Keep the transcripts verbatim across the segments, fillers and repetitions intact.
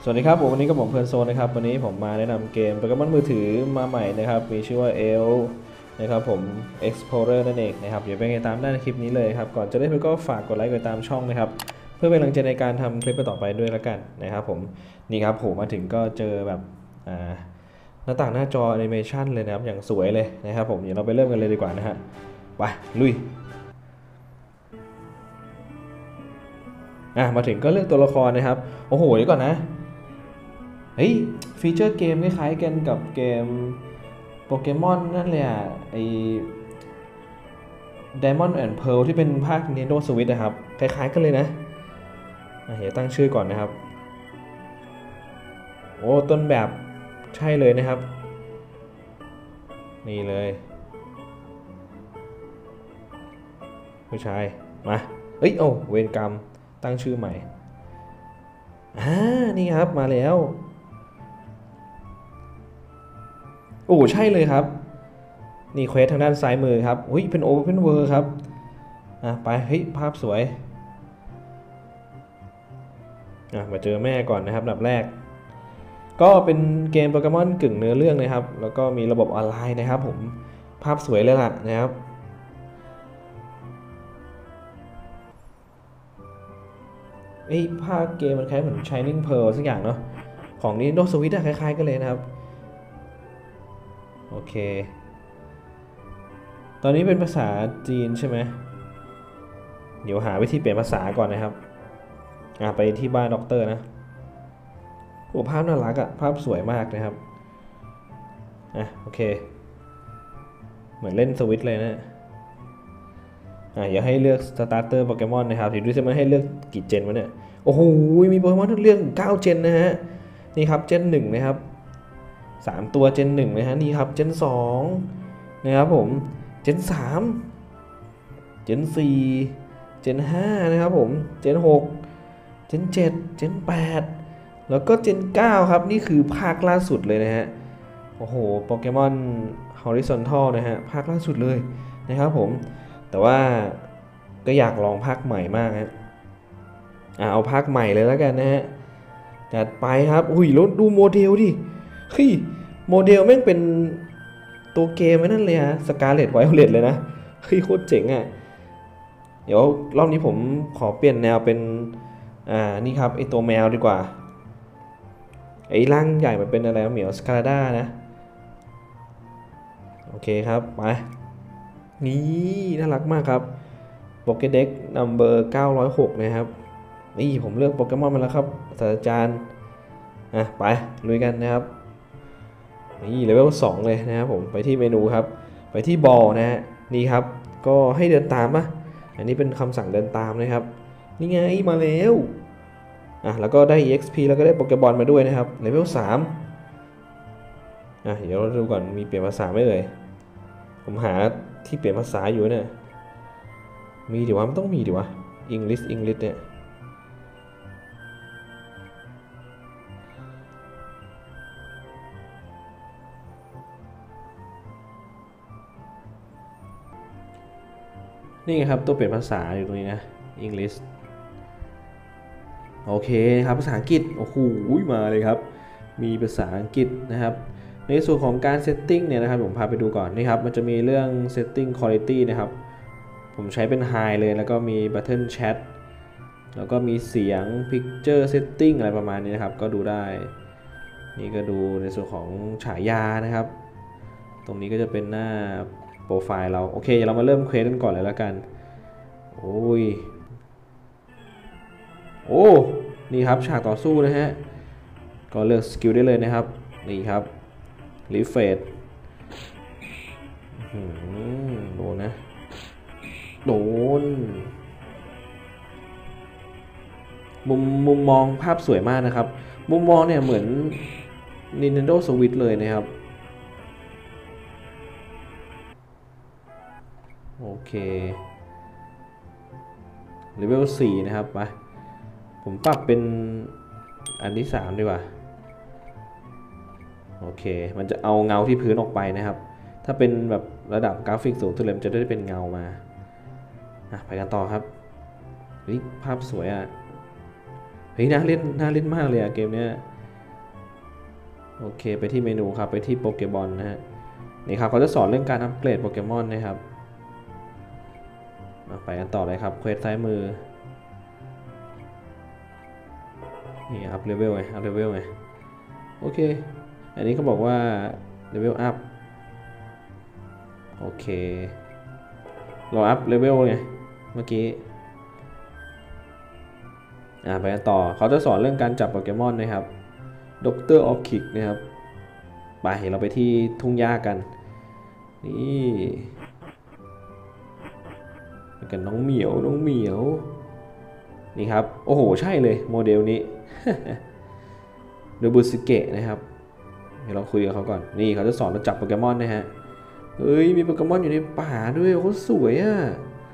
สวัสดีครับผมวันนี้ก็ผมเพลินโซนนะครับวันนี้ผมมาแนะนำเกมโปเกมอนมือถือมาใหม่นะครับมีชื่อว่า เอล นะครับผม Explorer นั่นเองนะครับเดี๋ยวไปติดตามได้ในคลิปนี้เลยครับก่อนจะได้ไปก็ฝากกดไลค์กดติดตามช่องนะครับเพื่อเป็นกำลังใจในการทำคลิปต่อไปด้วยแล้วกันนะครับผมนี่ครับผมมาถึงก็เจอแบบหน้าต่างหน้าจอแอนิเมชันเลยนะครับอย่างสวยเลยนะครับผมเดี๋ยวเราไปเริ่มกันเลยดีกว่านะฮะไปลุยอ่ะมาถึงก็เลือกตัวละครนะครับโอ้โหเดี๋ยวก่อนนะเฮ้ยฟีเจอร์เกมคล้ายๆกันกับเกมโปเกมอนนั่นเลยอ่ะไอ Diamond and Pearl ที่เป็นภาค Nintendo Switch นะครับคล้ายๆกันเลยนะเดี๋ยวตั้งชื่อก่อนนะครับโอ้ต้นแบบใช่เลยนะครับนี่เลยผู้ชายมาเอ้ยโอ้เวรกรรมตั้งชื่อใหม่อ่านี่ครับมาแล้วโอ้ใช่เลยครับนี่เควสทางด้านซ้ายมือครับอุ้ยเป็นโอเพนเวิลด์ครับอ่ะไปเฮ้ยภาพสวยอ่ะมาเจอแม่ก่อนนะครับอันดับแรกก็เป็นเกมโปเกมอนกึ่งเนื้อเรื่องนะครับแล้วก็มีระบบออนไลน์นะครับผมภาพสวยเลยล่ะนะครับไอ้ภาคเกมมันคล้ายเหมือน Shining Pearl สักอย่างเนาะของ Nintendo Switch คล้ายๆกันเลยนะครับโอเคตอนนี้เป็นภาษาจีนใช่ไหมเดี๋ยวหาวิธีเปลี่ยนภาษาก่อนนะครับอ่ะไปที่บ้านด็อกเตอร์นะโอ้ภาพน่ารักอะภาพสวยมากนะครับอ่ะโอเคเหมือนเล่นสวิตเลยนะอ่ะอย่าให้เลือกสตาร์เตอร์โปเกมอนนะครับเดี๋ยวดูจะมาให้เลือกกี่เจนวะเนี่ยโอ้โหมีโปเกมอนเลือกเก้าเจนนะฮะนี่ครับเจนหนึ่งนะครับสามตัวเจนหนึ่งนะฮะนี่ครับเจนสองนะครับผมเจนสามเจนสี่เจนห้านะครับผมเจนหกเจนเจ็ดเจนแปดแล้วก็เจนเก้าครับนี่คือภาคล่าสุดเลยนะฮะโอ้โหโปเกมอน Horizontal นะฮะภาคล่าสุดเลยนะครับผมแต่ว่าก็อยากลองภาคใหม่มากฮะอ่าเอาภาคใหม่เลยแล้วกันนะฮะจัดไปครับอุ้ยแล้วดูโมเดลดิเฮ้ยโมเดลแม่งเป็นตัวเกมนั่นเลยฮะสกาเลตไวโอเลตเลยนะเฮ้ยโคตรเจ๋งอ่ะเดี๋ยวรอบนี้ผมขอเปลี่ยนแนวเป็นอ่านี่ครับไอตัวแมวดีกว่าไอ้ร่างใหญ่มันเป็นอะไรเหมียวสกาลาด้านะโอเคครับไปนี่น่ารักมากครับโปเกเด็กนัมเบอร์เก้าร้อยหกนะครับนี่ผมเลือกโปเกมอนมาแล้วครับศาสตราจารย์อ่ะไปลุยกันนะครับนี่เลเวลสองเลยนะครับผมไปที่เมนูครับไปที่บอลนะฮะนี่ครับก็ให้เดินตามปะอันนี้เป็นคำสั่งเดินตามนะครับนี่ไงมาแล้วอ่ะแล้วก็ได้ อี เอ็กซ์ พี แล้วก็ได้โปเกบอลมาด้วยนะครับเลเวลสามอ่ะเดี๋ยวเราดูก่อนมีเปลี่ยนภาษาไหมเอ่ยผมหาที่เปลี่ยนภาษาอยู่เนี่ยมีดิวะมันต้องมีดิวะ English English เนี่ยนี่ไงครับตัวเปลี่ยนภาษาอยู่ตรงนี้นะ English โอเคครับภาษาอังกฤษโอ้โหมาเลยครับมีภาษาอังกฤษนะครับในส่วนของการเซตติ้งเนี่ยนะครับผมพาไปดูก่อนนี่ครับมันจะมีเรื่อง setting quality นะครับผมใช้เป็น high เลยแล้วก็มี button chat แล้วก็มีเสียง picture setting อะไรประมาณนี้นะครับก็ดูได้นี่ก็ดูในส่วนของฉายานะครับตรงนี้ก็จะเป็นหน้าโปรไฟล์เราโอเคเรามาเริ่มเควสกันก่อนเลยแล้วกันโอ้ยโอ้นี่ครับฉากต่อสู้นะฮะก็เลือกสกิลได้เลยนะครับนี่ครับรีเฟรชโดนนะโดนมุมมุมมองภาพสวยมากนะครับมุมมองเนี่ยเหมือน Nintendo Switch เลยนะครับโอเคเลเวลสี่นะครับไปผมปรับเป็นอันที่สามดีกว่าโอเคมันจะเอาเงาที่พื้นออกไปนะครับถ้าเป็นแบบระดับกราฟิกสูงสุดเลยมันจะได้เป็นเงามาไปกันต่อครับเฮ้ยภาพสวยอ่ะเฮ้ยน่าเล่นน่าเล่นมากเลยอะเกมเนี้ยโอเคไปที่เมนูครับไปที่โปเกมอนนะฮะนี่ครับเขาจะสอนเรื่องการอัปเกรดโปเกมอนนะครับไปกันต่อเลยครับเควสซ้ายมือนี่อัพเลเวลไงอัพเลเวลไงโอเคอันนี้เขาบอกว่าเลเวลอัพโอเคเราอัพเลเวลไงเมื่อกี้อ่าไปกันต่อเขาจะสอนเรื่องการจับโปเกมอนนะครับด็อกเตอร์ออฟคิกนะครับไปเราไปที่ทุ่งหญ้ากันนี่กันน้องเหมียวน้องเหมียวนี่ครับโอ้โหใช่เลยโมเดลนี้ โดบุสึเกะนะครับเดี๋ยวเราคุยกับเขาก่อนนี่เขาจะสอนเราจับโปเกมอนนะฮะเฮ้ยมีโปเกมอนอยู่ในป่าด้วยเขาสวยอ่ะ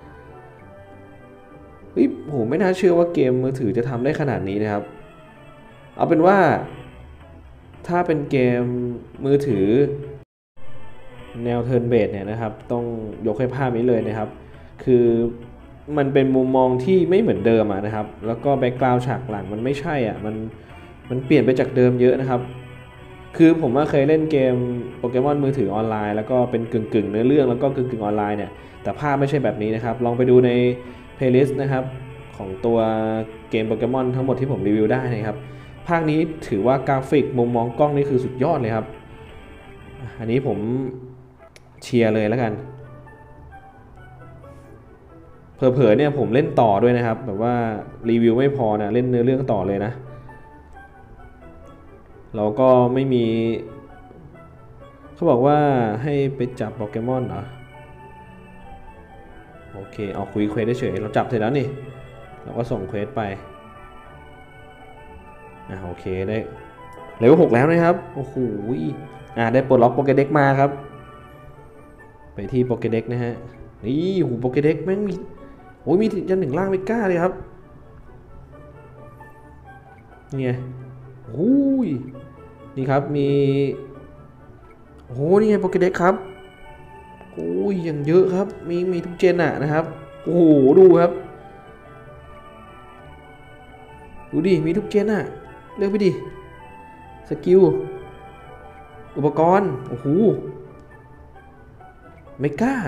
เฮ้ยโหไม่น่าเชื่อว่าเกมมือถือจะทำได้ขนาดนี้นะครับเอาเป็นว่าถ้าเป็นเกมมือถือแนวเทิร์นเบสเนี่ยนะครับต้องยกให้ภาพนี้เลยนะครับคือมันเป็นมุมมองที่ไม่เหมือนเดิมนะครับแล้วก็แบ็กกราวด์ฉากหลังมันไม่ใช่อ่ะมันมันเปลี่ยนไปจากเดิมเยอะนะครับคือผมเคยเล่นเกมโปเกมอนมือถือออนไลน์แล้วก็เป็นกึ่งกึ่งเนื้อเรื่องแล้วก็กึ่งกึ่งออนไลน์เนี่ยแต่ภาพไม่ใช่แบบนี้นะครับลองไปดูในเพลย์ลิสต์นะครับของตัวเกมโปเกมอนทั้งหมดที่ผมรีวิวได้นะครับภาคนี้ถือว่ากราฟิกมุมมองกล้องนี่คือสุดยอดเลยครับอันนี้ผมเชียร์เลยแล้วกันเผลอๆเนี่ยผมเล่นต่อด้วยนะครับแบบว่ารีวิวไม่พอนะเล่นเนื้อเรื่องต่อเลยนะเราก็ไม่มีเขาบอกว่าให้ไปจับโปเกมอนเหรอโอเคเอาคุยเควสได้เฉยเราจับเสร็จแล้วนี่เราก็ส่งเควสไปอ่าโอเคได้เลเวลหกแล้วนะครับโอ้โหอ่าได้ปลดล็อกโปเกเด็กมาครับไปที่โปเกเด็กนะฮะนี่หูโปเกเด็กแม่งมีโอ้ยมียันหนึ่งล่างไม่กล้าเลยครับนี่ไงโอ้ยนี่ครับมีโอ้นี่ไงโปเกเด็กครับโอ้ยอย่างเยอะครับมีมีทุกเจนอะนะครับโอ้โหดูครับดูดิมีทุกเจนอะเลือกไปดิสกิลอุปกรณ์โอ้โหเมกา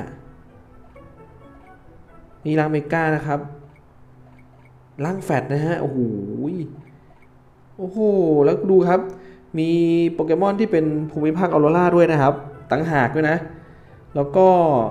นี่ร่างเมกานะครับร่างแฟตนะฮะโอ้โหโอ้โหแล้วดูครับมีโปเกมอนที่เป็นภูมิภาคออโรราด้วยนะครับตั้งหากด้วยนะแล้วก็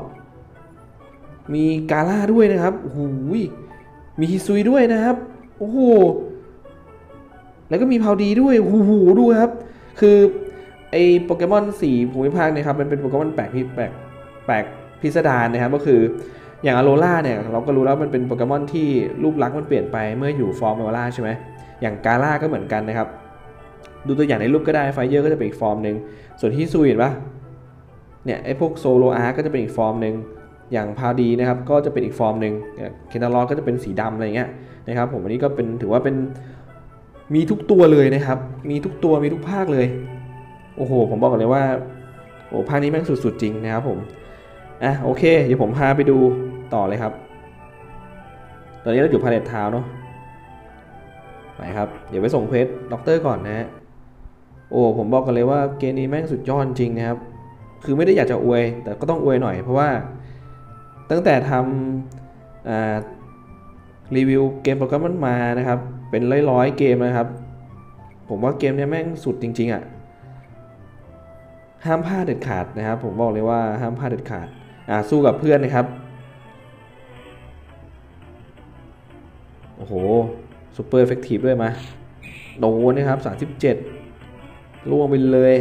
มีกาล่าด้วยนะครับโอ้โหมีฮิซุยด้วยนะครับโอ้โหแล้วก็มีพาวดีด้วยโอ้โหดูครับคือไอโปเกมอนสี่ภูมิภาคเนี่ยครับมันเป็นโปเกมอนแปลกพิแปลกแปลกพิสดารนะครับก็คืออย่างอโรราเนี่ยเราก็รู้แล้วมันเป็นโปเกมอนที่รูปลักษณ์มันเปลี่ยนไปเมื่ออยู่ฟอร์มอโรราใช่ไหมอย่างกาล่าก็เหมือนกันนะครับดูตัวอย่างในรูปก็ได้ไฟเยอร์ก็จะเป็นอีกฟอร์มหนึ่งส่วนฮิซุยเห็นปะเนี่ยไอพวกโซโลอาร์ก็จะเป็นอีกฟอร์มหนึ่งอย่างพาวดีนะครับก็จะเป็นอีกฟอร์มหนึ่งเคนทารอสก็จะเป็นสีดำอะไรเงี้ยนะครับผมอันนี้ก็เป็นถือว่าเป็นมีทุกตัวเลยนะครับมีทุกตัวมีทุกภาคเลยโอ้โหผมบอกเลยว่าโอ้ภาคนี้แม่งสุดๆจริงนะครับผมอ่ะโอเคเดี๋ยวผมพาไปดูต่อเลยครับตอนนี้เราอยู่พาเลททาวน์เนาะไปครับเดี๋ยวไปส่งเควสด็อกเตอร์ก่อนนะฮะโอ้ผมบอกกันเลยว่าเกมนี้แม่งสุดยอดจริงนะครับคือไม่ได้อยากจะอวยแต่ก็ต้องอวยหน่อยเพราะว่าตั้งแต่ทำอ่ารีวิวเกมโปเกมอนมานะครับเป็นร้อยๆเกมนะครับผมว่าเกมนี้แม่งสุดจริงๆอ่ะห้ามพลาดเด็ดขาดนะครับผมบอกเลยว่าห้ามพลาดเด็ดขาดอ่าสู้กับเพื่อนนะครับโอ้โหซูเปอร์เอฟเฟกตีฟด้วยมาโดนนะครับสามสิบเจ็ดล่วงไปเลย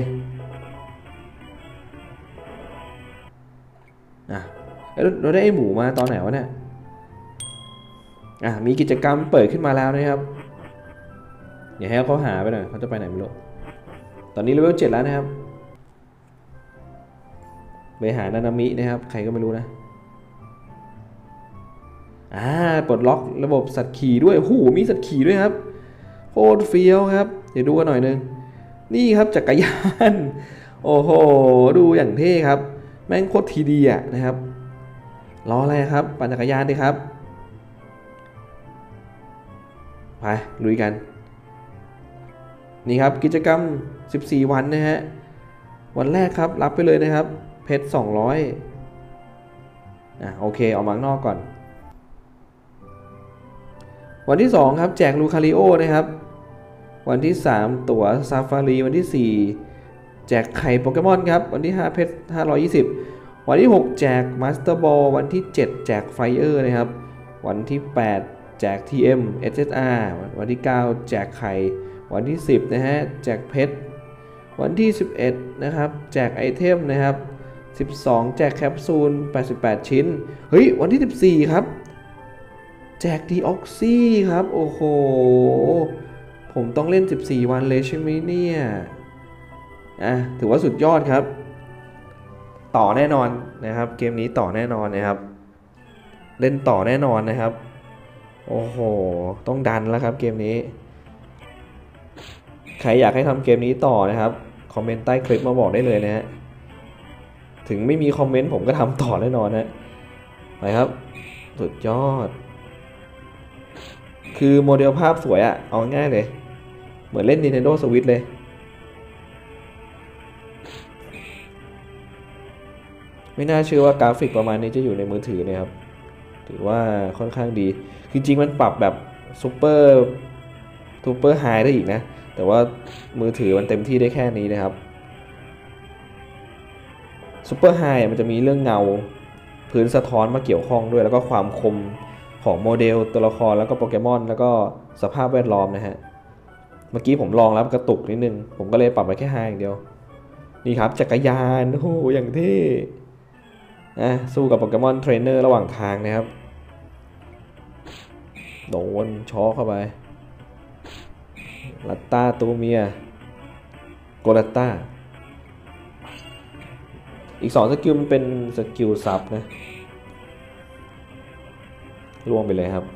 อ่ะเราได้ไอหมูมาตอนไหนวะเนี่ยอ่ะมีกิจกรรมเปิดขึ้นมาแล้วนะครับอย่าให้เขาหาไปหน่อยเขาจะไปไหนไม่รู้ตอนนี้เลเวลเจ็ดแล้วนะครับไปหานานามินะครับใครก็ไม่รู้นะอ่าปลดล็อกระบบสัตว์ขี่ด้วยโอ้โหมีสัตว์ขี่ด้วยครับโคตรเฟี้ยวครับเดี๋ยวดูกันหน่อยนึงนี่ครับจักรยานโอ้โหดูอย่างเท่ครับแม่งโคตรทีดีอ่ะนะครับรออะไรครับปั่นจักรยานดิครับไปลุยกันนี่ครับกิจกรรมสิบสี่วันนะฮะวันแรกครับรับไปเลยนะครับเพชรสองร้อยอ่ะโอเคออกมาข้างนอกก่อนวันที่สองครับแจกลูคาริโอนะครับวันที่สามตั๋วซาฟารีวันที่สี่แจกไข่โปเกมอนครับวันที่ห้าเพชรห้าร้อยยี่สิบวันที่หกแจกมาสเตอร์บอลวันที่เจ็ดแจกไฟเออร์นะครับวันที่แปดแจก ที เอ็ม เอส เอส อาร์ วันที่เก้าแจกไข่วันที่สิบนะฮะแจกเพชรวันที่สิบเอ็ดนะครับแจกไอเทมนะครับสิบสองแจกแคปซูลแปดสิบแปดชิ้นเฮ้ยวันที่สิบสี่ครับแจกดีออกซี่ครับโอ้โหผมต้องเล่นสิบสี่วันเลยใช่ไหมเนี่ยอ่ะถือว่าสุดยอดครับต่อแน่นอนนะครับเกมนี้ต่อแน่นอนนะครับเล่นต่อแน่นอนนะครับโอ้โหต้องดันแล้วครับเกมนี้ใครอยากให้ทำเกมนี้ต่อนะครับคอมเมนต์ใต้คลิปมาบอกได้เลยนะฮะถึงไม่มีคอมเมนต์ผมก็ทำต่อแน่นอนนะไปครับสุดยอดคือโมเดลภาพสวยอะเอาง่ายเลยเหมือนเล่น Nintendo Switch เลยไม่น่าเชื่อว่ากราฟิกประมาณนี้จะอยู่ในมือถือนะครับถือว่าค่อนข้างดีจริงๆมันปรับแบบซูเปอร์ซูเปอร์ไฮได้อีกนะแต่ว่ามือถือมันเต็มที่ได้แค่นี้นะครับซูเปอร์ไฮมันจะมีเรื่องเงาพื้นสะท้อนมาเกี่ยวข้องด้วยแล้วก็ความคมของโมเดลตัวละครแล้วก็โปเกมอนแล้วก็สภาพแวดล้อมนะฮะเมื่อกี้ผมลองแล้วกระตุกนิดนึงผมก็เลยปรับไปแค่ไฮอย่างเดียวนี่ครับจักรยานโอ้โหอย่างเท่นะสู้กับโปเกมอนเทรนเนอร์ระหว่างทางนะครับโดนช็อเข้าไปลัตตาตัวเมียโกลัตตาอีกสองสกิลมันเป็นสกิลซับนะล่วงไปเลยครับ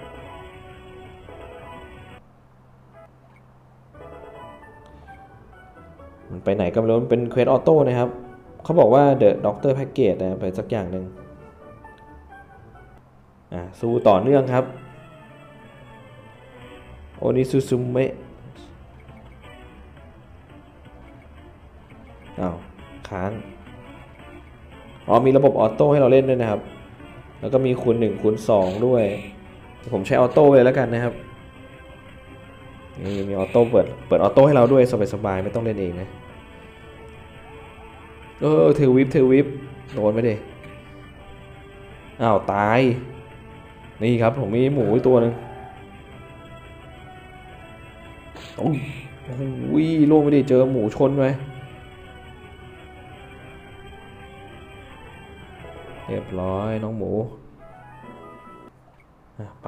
มันไปไหนก็ไม่รู้มันเป็นเควสออโต้นะครับเขาบอกว่าเดอะด็อกเตอร์แพ็กเกจนะไปสักอย่างหนึ่งอ่ะสู้ต่อเนื่องครับโอนิซูซุเมะอ้าวค้างอ๋อมีระบบออโต้ให้เราเล่นด้วยนะครับแล้วก็มีคูณหนึ่งคูณสองด้วยผมใช้ออโต้เลยแล้วกันนะครับนี่มีออโต้เปิดเปิดออโต้ให้เราด้วยสบายๆไม่ต้องเล่นเองนะเออเทวิปเทวิปโดนไปดิอ้าวตายนี่ครับผมมีหมูตัวหนึ่งโอ้โหล่วงไปดิเจอหมูชนไปเรียบร้อยน้องหมูไป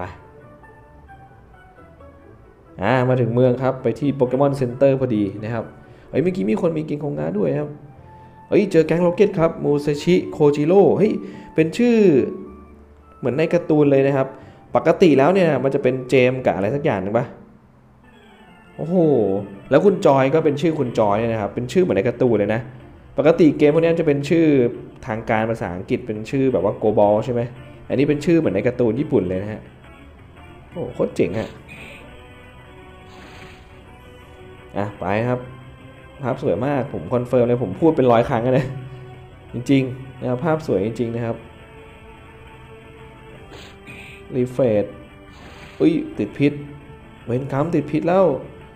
อ่ามาถึงเมืองครับไปที่โปเกมอนเซ็นเตอร์พอดีนะครับเฮ้ยเมื่อกี้มีคนมีกินของงานด้วยครับเฮ้ยเจอแก๊งโรเก็ตครับมูซาชิโคจิโร่เฮ้ยเป็นชื่อเหมือนในการ์ตูนเลยนะครับปกติแล้วเนี่ยมันจะเป็นเจมกับอะไรสักอย่างนึงปะโอ้โหแล้วคุณจอยก็เป็นชื่อคุณจอยนะครับเป็นชื่อเหมือนในการ์ตูนเลยนะปกติเกมพวกนี้จะเป็นชื่อทางการภาษาอังกฤษเป็นชื่อแบบว่าโกบอลใช่ไหมอันนี้เป็นชื่อเหมือนในการ์ตูนญี่ปุ่นเลยนะฮะโอ้โคตรเจ๋งอะอ่ะไปครับภาพสวยมากผมคอนเฟิร์มเลยผมพูดเป็นร้อยครั้งเลยจริงๆนะครับภาพสวยจริงๆนะครับรีเฟรชอุ้ยติดพิษเวนคัมติดพิษแล้ว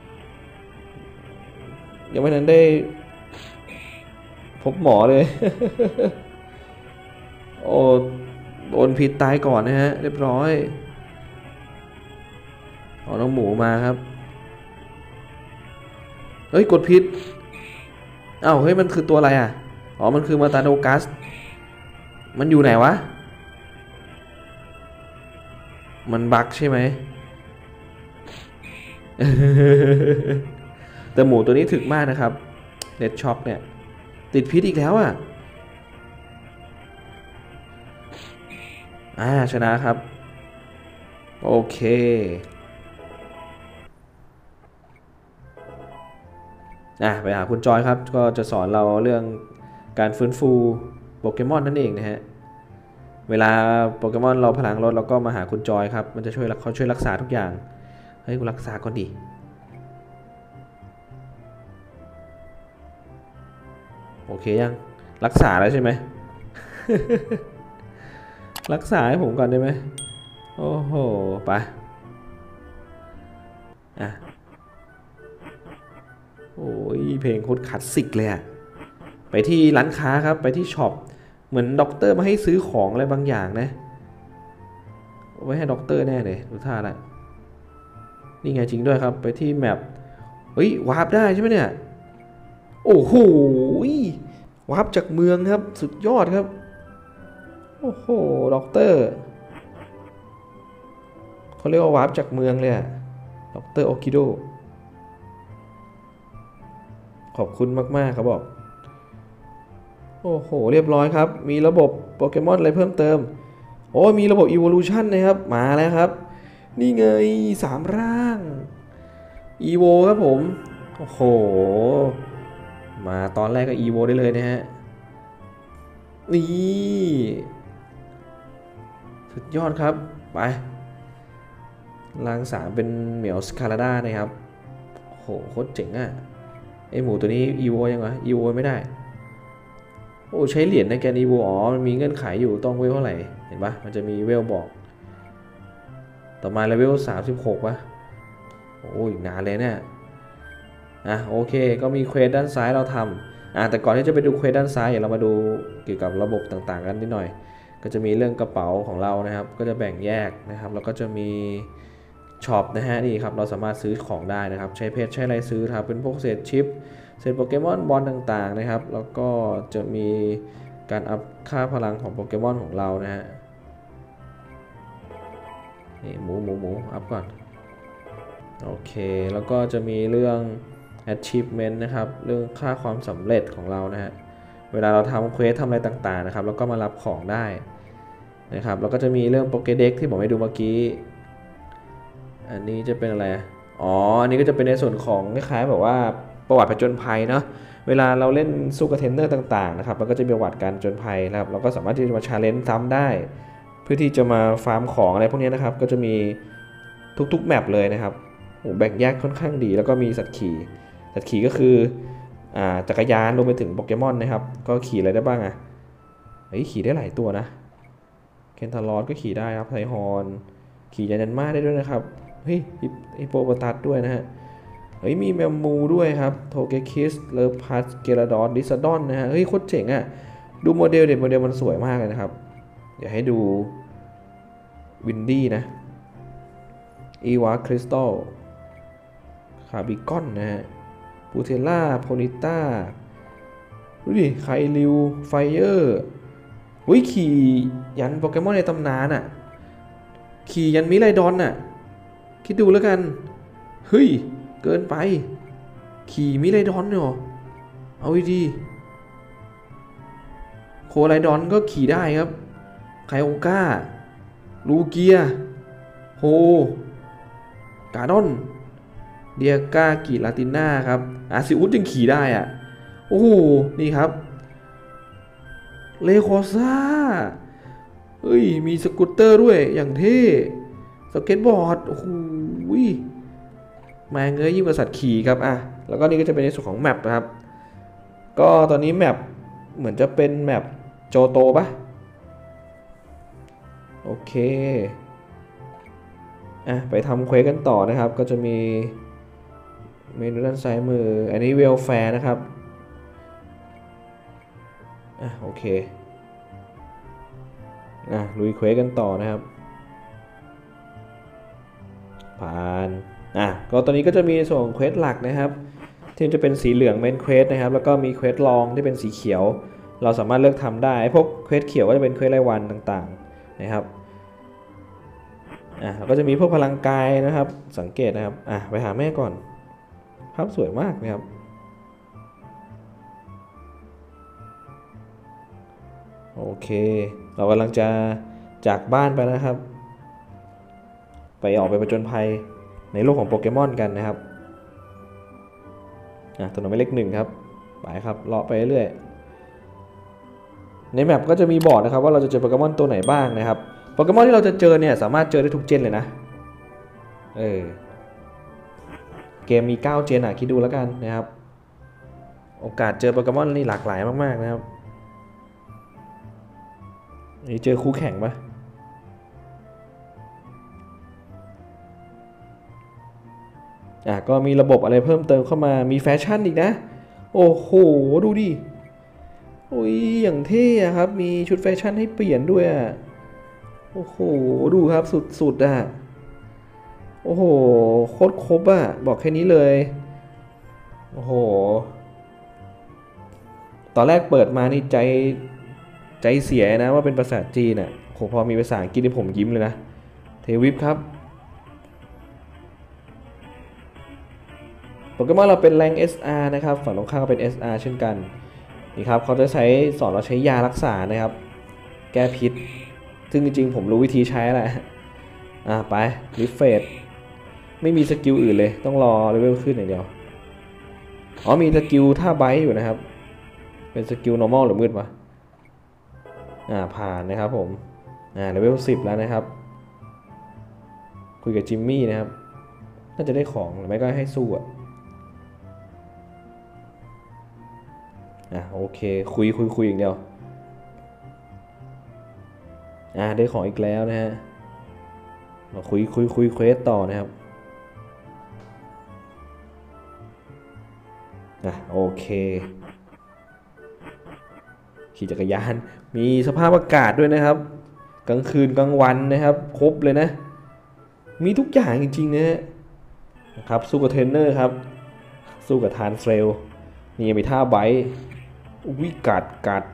ยังไม่ทันได้พบหมอเลย โอ้โดนพิษตายก่อนนะฮะเรียบร้อยเอาน้องหมูมาครับเฮ้ยกดพิษอ้าวเฮ้ยมันคือตัวอะไรอ่ะอ๋อมันคือมาตาโดกัสมันอยู่ไหนวะมันบั๊กใช่ไหม แต่หมูตัวนี้ถึกมากนะครับเรดช็อคเนี่ยติดพิษอีกแล้วอ่ะอ่าชนะครับโอเคอ่ะไปหาคุณจอยครับก็จะสอนเราเรื่องการฟื้นฟูโปเกมอนนั่นเองนะฮะเวลาโปเกมอนเราพลังลดเราก็มาหาคุณจอยครับมันจะช่วยเขาช่วยรักษาทุกอย่างให้กูรักษาก่อนดิโอเคยังรักษาแล้วใช่ไหม รักษาให้ผมก่อนได้ไหมโอ้โหไปอ่ะโอ้ยเพลงโคตรคลาสสิกเลยอะไปที่ร้านค้าครับไปที่ช็อปเหมือนด็อกเตอร์มาให้ซื้อของอะไรบางอย่างนะไว้ให้ด็อกเตอร์แน่เลยดูท่าละนี่ไงจริงด้วยครับไปที่แมปเฮ้ยวาร์ปได้ใช่ไหมเนี่ยโอ้โหวาร์ปจากเมืองครับสุดยอดครับโอ้โหด็อกเตอร์เขาเรียกว่าวาร์ปจากเมืองเลยอะด็อกเตอร์โอคิโดขอบคุณมากๆครับบอกโอ้โหเรียบร้อยครับมีระบบโปเกมอนอะไรเพิ่มเติมโอ้มีระบบ Evolution นะครับมาแล้วครับนี่ไงสามร่าง Evo ครับผมโอ้โหมาตอนแรกก็ Evo ได้เลยนะฮะนี่สุดยอดครับไปร่างสามเป็นเหมียวสคาราด้านะครับโอ้โหโคตรเจ๋งอะไอหมูตัวนี้ Evo ยังวะ Evo ไม่ได้โอ้ใช้เหรียญในแกน Evo อ๋อมันมีเงื่อนไขอยู่ต้องเวลเท่าไหร่เห็นปะมันจะมีเวลบอกต่อมาเลเวลสามสิบหกวะโอ้ยนานเลยเนี่ยอ่ะโอเคก็มีเควสด้านซ้ายเราทำอ่ะแต่ก่อนที่จะไปดูเควสด้านซ้ายเดี๋ยวเรามาดูเกี่ยวกับระบบต่างๆกันนิดหน่อยก็จะมีเรื่องกระเป๋าของเรานะครับก็จะแบ่งแยกนะครับแล้วก็จะมีช็อปนะฮะนี่ครับเราสามารถซื้อของได้นะครับใช้เพชรใช้อะไรซื้อครับเป็นพวกเศษชิปเศษโปเกมอนบอลต่างๆนะครับแล้วก็จะมีการอัพค่าพลังของโปเกมอนของเรานะฮะนี่หมูหมูหมูอัพก่อนโอเคแล้วก็จะมีเรื่อง achievement นะครับเรื่องค่าความสำเร็จของเรานะฮะเวลาเราทำเควสทำอะไรต่างๆนะครับแล้วก็มารับของได้นะครับแล้วก็จะมีเรื่องโปเกเด็กที่ผมให้ดูเมื่อกี้อันนี้จะเป็นอะไรอ๋ออันนี้ก็จะเป็นในส่วนของคล้ายๆแบบว่าประวัติผจญภัยเนาะเวลาเราเล่นสู้กับเทรนเนอร์ต่างๆนะครับมันก็จะมีประวัติการผจญภัยนะครับเราก็สามารถที่จะมาชาเลนจ์ซ้ำได้เพื่อที่จะมาฟาร์มของอะไรพวกนี้นะครับก็จะมีทุกๆแมปเลยนะครับโอ้แบ่งแยกค่อนข้างดีแล้วก็มีสัตว์ขี่สัตว์ขี่ก็คืออ่าจักรยานรวมไปถึงโปเกมอนนะครับก็ขี่อะไรได้บ้างอ่ะเฮ้ยขี่ได้หลายตัวนะเคนทารอสก็ขี่ได้ครับไทฮอนขี่ยันยันมาได้ด้วยนะครับเฮ้ยฮิปโปโปตัสด้วยนะฮะเฮ้ยมีแมมมูด้วยครับโทเกคิสเลอพัสเกราดอนดิซาดอนนะฮะเฮ้ยโคตรเจ๋งอ่ะดูโมเดลเด็ดโมเดลมันสวยมากเลยนะครับเดี๋ยวให้ดูวินดี้นะอีวาคริสตัลคาบิกอนนะฮะปูเทล่าโพนิต้าดูดิไคลิวไฟเออร์อุ้ยขี่ยันโปเกมอนในตำนานอ่ะขี่ยันมิไรดอนน่ะคิดดูแล้วกันเฮ้ยเกินไปขี่มิไรดอนเนาะเอาดีโคไลดอนก็ขี่ได้ครับไคโอก้าลูเกียโฮกาดอนเดียก้ากีลาติน่าครับอาซิอุสยังขี่ได้อ่ะโอ้โหนี่ครับเลโคซ่าเฮ้ยมีสกูตเตอร์ด้วยอย่างเท่สเก็ตบอร์ดโอ้โหมาเงยยิ่งกว่าสัตว์ขี่ครับอ่ะแล้วก็นี่ก็จะเป็นในส่วนของแมปนะครับก็ตอนนี้แมปเหมือนจะเป็นแมปโจโตปะโอเคอ่ะไปทำเควสกันต่อนะครับก็จะมีเมนูด้านซ้ายมืออันนี้เวลแฟร์นะครับอ่ะโอเคอ่ะลุยเควสกันต่อนะครับผ่านอ่ะก็ตอนนี้ก็จะมีส่วนเควสหลักนะครับที่จะเป็นสีเหลืองเมนเควสนะครับแล้วก็มีเควสรองที่เป็นสีเขียวเราสามารถเลือกทำได้พวกเควสเขียวก็จะเป็นเควสรายวันต่างๆนะครับอ่ะแล้วก็จะมีพวกพลังกายนะครับสังเกตนะครับอ่ะไปหาแม่ก่อนภาพสวยมากนะครับโอเคเรากำลังจะจากบ้านไปนะครับไปออกไปผจญภัยในโลกของโปเกมอนกันนะครับอ่ะถนนหมายเลขหนึ่งครับไปครับเลาะไปเรื่อยในแมปก็จะมีบอกนะครับว่าเราจะเจอโปเกมอนตัวไหนบ้างนะครับโปเกมอนที่เราจะเจอเนี่ยสามารถเจอได้ทุกเจนเลยนะเออเกมมีเก้าเจนอ่ะคิดดูแล้วกันนะครับโอกาสเจอโปเกมอนนี่หลากหลายมากๆนะครับนี่เจอคู่แข่งปะอ่ะก็มีระบบอะไรเพิ่มเติมเข้ามามีแฟชั่นอีกนะโอ้โหดูดิโอ้ยอย่างเท่ครับมีชุดแฟชั่นให้เปลี่ยนด้วยอ่ะโอ้โหดูครับสุดๆอ่ะโอ้โหโคตรครบอ่ะบอกแค่นี้เลยโอ้โหตอนแรกเปิดมานี่ใจใจเสียนะว่าเป็นภาษาจีนอ่ะโหพอมีภาษาอังกฤษที่ผมยิ้มเลยนะเทวิปครับโปเกมอนเราเป็นแรง เอส อาร์ นะครับฝั่งตรงข้ามก็เป็น เอส อาร์ เช่นกันนี่ครับเขาจะใช้สอนเราใช้ยารักษานะครับแก้พิษซึ่งจริงๆผมรู้วิธีใช้แหละอ่ะไปริฟเฟตไม่มีสกิลอื่นเลยต้องรอเลเวลขึ้นอย่างเดียวอ๋อมีสกิลท่าไบต์อยู่นะครับเป็นสกิล normal หรือมืดวะอ่าผ่านนะครับผมอ่าเลเวลสิบแล้วนะครับคุยกับจิมมี่นะครับน่าจะได้ของหรือไม่ก็ให้สู้อ่ะอ่ะโอเคคุยคุยคุยอย่างเดียวอ่าได้ของอีกแล้วนะฮะมาคุยคุยคุยเควสต่อนะครับอ่ะโอเคขี่จักรยานมีสภาพอากาศด้วยนะครับกลางคืนกลางวันนะครับครบเลยนะมีทุกอย่างจริงๆนะฮะนะครับสู้กับเทรนเนอร์ครับสู้กับทานเฟลนี่มีท่าไบต์อุ้ยกัดกัด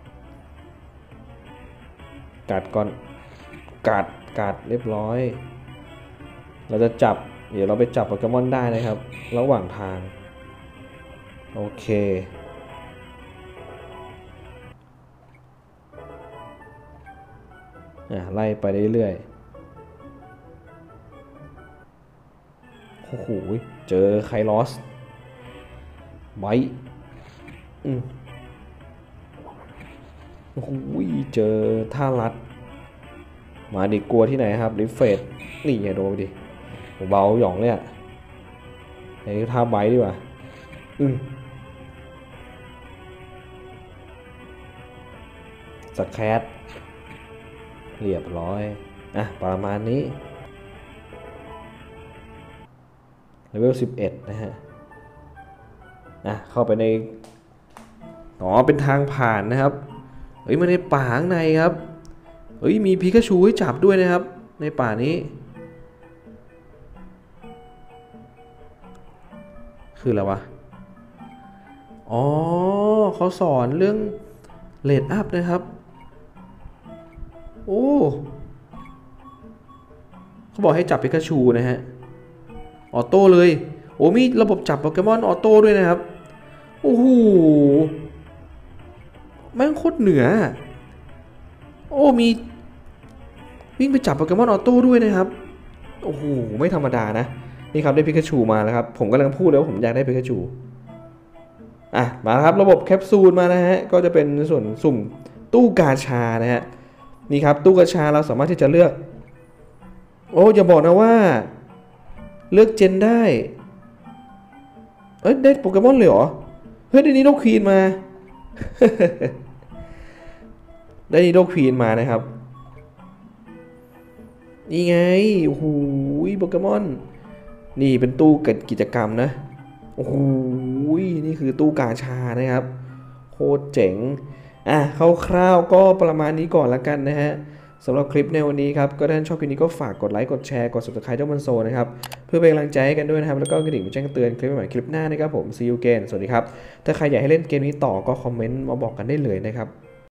กัดก่อนกัดกัดเรียบร้อยเราจะจับเดี๋ยวเราไปจับโปเกมอนได้นะครับระหว่างทางโอเคอ่ะไล่ไปเรื่อยๆโอ้โหเจอไคลอสไบต์อืมโอ้โหเจอท่ารัดมาดิกลัวที่ไหนครับริฟเฟตนี่ไงโดนไปดิเบาหย่องเลยอ่ะไอ้ท่าไบต์ดีกว่าอืมสแครเรียบร้อยอ่ะประมาณนี้เลเวลสิบเอ็ดนะฮะอ่ะเข้าไปในอ๋อเป็นทางผ่านนะครับเฮ้ยมาในป่าข้างในครับเฮ้ยมีพิกาชูให้จับด้วยนะครับในป่านี้คืออะไรวะอ๋อเขาสอนเรื่องเลดอัพนะครับโอ้เขาบอกให้จับพิกาชูนะฮะออโต้เลยโอ้มีระบบจับโปเกมอนออโต้ด้วยนะครับโอ้โหแม่งโคตรเหนือโอ้มีวิ่งไปจับโปเกมอนออโต้ด้วยนะครับโอ้โหไม่ธรรมดานะนี่ครับได้พิกาชูมาแล้วครับผมกำลังพูดแล้วว่าผมอยากได้พิกาชูอ่ะมาครับระบบแคปซูลมานะฮะก็จะเป็นส่วนสุ่มตู้กาชานะฮะนี่ครับตู้กาชาเราสามารถที่จะเลือกโอ้อย่าบอกนะว่าเลือกเจนได้เอ้ยได้โปเกมอนเลยเหรอเฮ้ยได้นิโดควีนมาได้นิโดควีนมานะครับนี่ไงโอ้โหโปเกมอนนี่เป็นตู้เกิดกิจกรรมนะโอ้โหนี่คือตู้กาชานะครับโคตรเจ๋งอ่ะคร่าวๆก็ประมาณนี้ก่อนละกันนะฮะสำหรับคลิปในวันนี้ครับก็ถ้าชอบคลิปนี้ก็ฝากกดไลค์กดแชร์กด ซับสไครบ์ เจ้ามันโซนะครับเพื่อเป็นกำลังใจให้กันด้วยนะครับแล้วก็กระดิ่งแจ้งเตือนคลิปใหม่คลิปหน้านะครับผม see you again สวัสดีครับถ้าใครอยากให้เล่นเกมนี้ต่อก็คอมเมนต์มาบอกกันได้เลยนะครับ